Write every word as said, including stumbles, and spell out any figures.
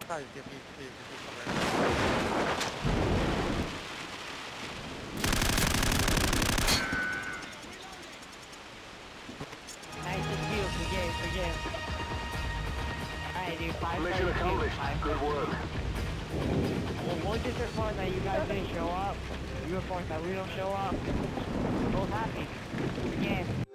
ใส่เสียพีสี่สิบทำไม Nice to you. Forget, forget. Alright, dude. Five Mission stars, accomplished. five Good stars. work. Well, we'll just report that you guys didn't show up. You report that we don't show up. We're both happy. Again.